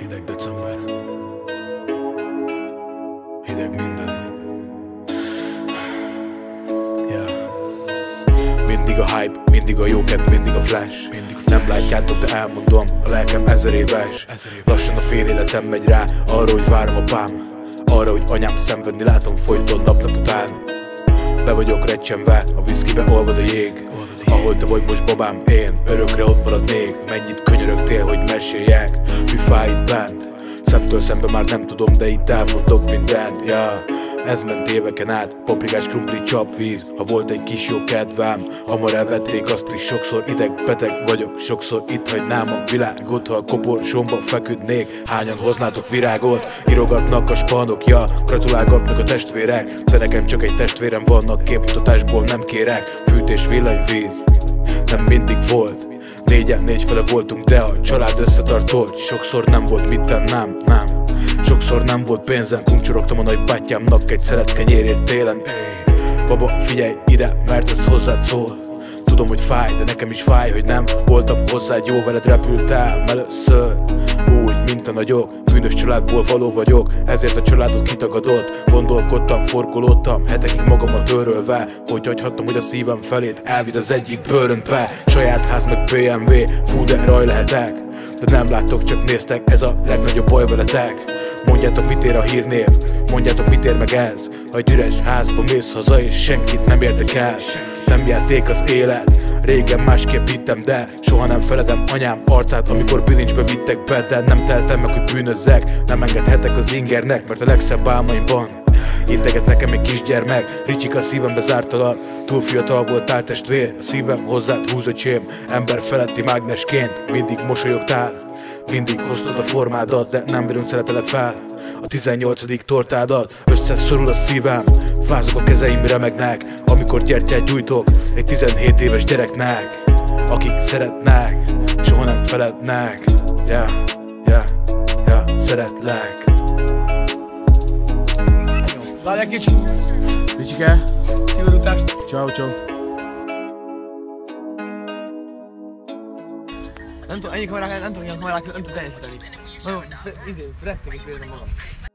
Hideg december, hideg minden. Yeah. Mindig a hype, mindig a jóket, mindig a flash. Nem látjátok, de elmondom, a lelkem 1000 éves. Lassan a fél életem megy rá, arra, hogy várom apám. Arra, hogy anyám szenvedni látom folyton nap után. Be vagyok recsenve, a viszkibe olvad a jég. Ahol te vagy most babám, én örökre ott maradnék. Mennyit könyörögtél, hogy meséljek, mi fáj itt bent. Szemtől szembe már nem tudom, de itt elmondok mindent, yeah. Ez ment éveken át, paprikás krumpli csapvíz. Ha volt egy kis jó kedvem, hamar elvették azt is. Sokszor beteg vagyok, sokszor itt hagynám a világot. Ha a koporsomba feküdnék, hányan hoznátok virágot? Írogatnak a spanok, ja, gratulálgatnak a testvérek. De nekem csak egy testvérem vannak, képmutatásból nem kérek. Fűtés, villanyvíz, nem mindig volt. Négyen négy fele voltunk, de a család összetartott. Sokszor nem volt mit tennem, nem. Sokszor nem volt pénzem, kuncsorogtam a nagybátyámnak egy szelet kenyérért télen. Baba, figyelj ide, mert ez hozzád szól. Tudom, hogy fáj, de nekem is fáj, hogy nem voltam hozzád jó. Veled repültem először, úgy, mint a nagyok. Bűnös családból való vagyok, ezért a családot kitagadott. Gondolkodtam, forgolódtam, hetekig magamat törölve, hogy hagyhattam, hogy a szívem felét elvidd az egyik bőröntbe. Saját ház meg BMW, fú de raj lehetek. De nem láttok, csak néztek, ez a legnagyobb baj veletek. Mondjátok, mit ér a hírnév, mondjátok, mit ér meg ez. Ha egy üres házba mész haza és senkit nem érdekel. Nem játék az élet, régen másképp hittem, de soha nem feledem anyám arcát, amikor bilincsbe vittek be. De nem teltem meg, hogy bűnözzek, nem engedhetek az ingernek, mert a legszebb álmaimban integet nekem egy kisgyermek. Ricsika szívembe zártalak, túl fiatal voltál testvér. A szívem hozzád húz, öcsém, ember feletti mágnesként. Mindig mosolyogtál, mindig hoztad a formádat, de nem bírom szereteled fel a 18. tortádat. Összeszorul a szívem, fázok a kezeim remegnek, amikor gyertyát gyújtok egy 17 éves gyereknek. Akik szeretnek, soha nem felednek. Yeah, yeah, yeah, szeretlek. Várj egy kicsit! Ricsike! Szigorítást! Ciao, ciao! Nem tudom, ennyi kamerák, nem tudom, ilyen kamerák, nem tudom teljesíteni. Nagyon, rettek és védem magam.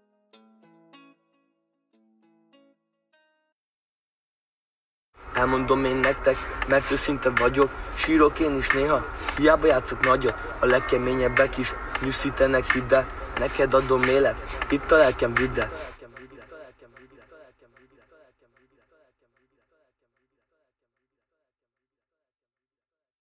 Elmondom én nektek, mert őszinte vagyok. Sírok én is néha, hiába játszok nagyot. A legkeményebbek is nyűszítenek, hidd el. Neked adom élet, itt a lelkem, vidd el.